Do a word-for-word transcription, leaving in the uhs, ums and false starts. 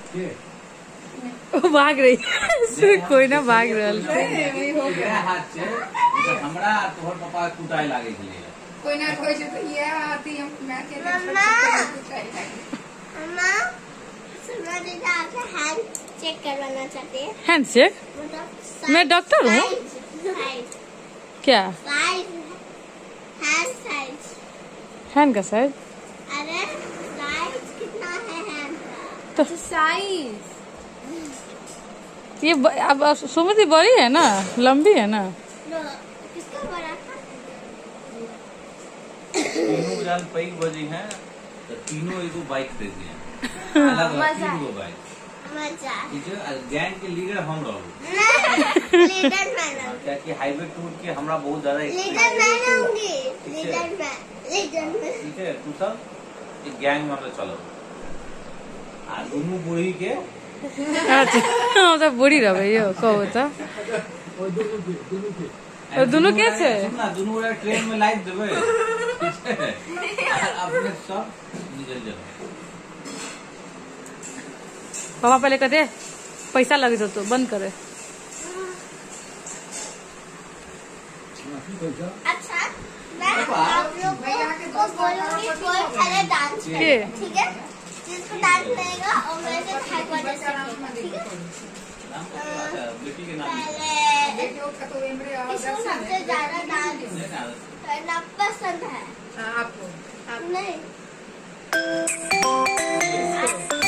वो भाग रही है कोई ना भाग रहा हमरा तोहर पापा कुटाई लागे कोई ना कोई तो ये आती हम मैं के मम्मा सुनो दीदा आपका हैंड चेक करवाना चाहते हैं। Hand check? मैं डॉक्टर हूँ। क्या साइज? Hand size. हैंड का साइज? अरे साइज कितना है हैंड तो का? साइज ये ब, अब सुमति बड़ी है ना, लंबी है ना। किसका बड़ा था? तीनों जान पैक बजे हैं तो तीनों एगो बाइक दे दिए अलग अलग तीन गो बाइक। मजा ठीक है, गैंग के लीडर हम रहूं। लीडर मैं रहूंगी। क्या कि हाईवे टूर के हमरा बहुत ज्यादा लीडर मैं रहूंगी। लीडर मैं लीडर मैं ठीक है, तू सब एक गैंग में हम चलो आ दोनों बूढ़ी के अच्छा हम सब बुढ़ी रहे यो कहो तो दोनों कैसे सुनना दोनों ट्रेन में लाइट देवे अपने सब निकल जाओ। पापा पहले कहते पैसा लगे तो, तो बंद करे। अच्छा मैं आप लोग को बोलूंगी कोई पहले डांस करे, ठीक है? जिसको डांस करेगा और मैं से थाईक्वांडो सीखेगा, ठीक है? बेटी के नाम पहले इसको सबसे ज्यादा डांस करना पसंद है आपको नहीं